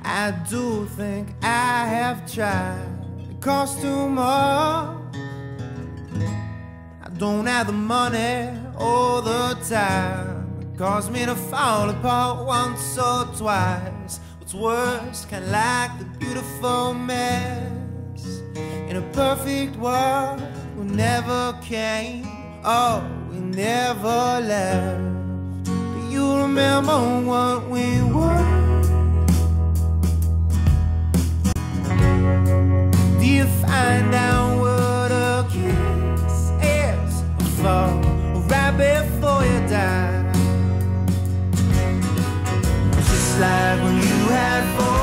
I do think I have tried. It costs too much. I don't have the money all the time. It caused me to fall apart once or twice. What's worse, kinda like the beautiful mess. In a perfect world, we never came. Oh, we never left. Do you remember what we were? Do you find out what a kiss is for? Right before you die, just like when you had 4